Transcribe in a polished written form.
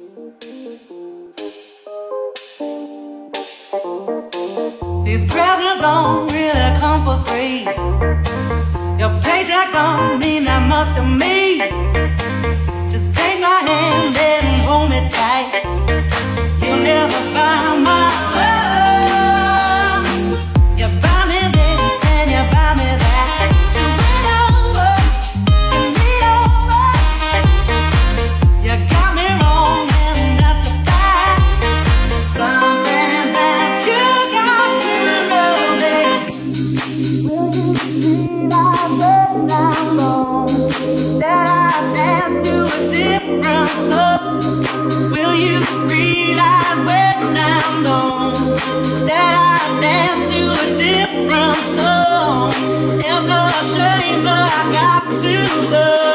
These presents don't really come for free. Your paychecks don't mean that much to me. Just take my hand and hold me tight. You'll never buy my love. You buy me this and you buy me that. So lean over, you got me wrong and that's a fact. Something that you got to know this. Will you realize when I'm gone that I dance to a different love? Will you realize when I'm gone that I dance to a different song? It's a shame, but I got to love.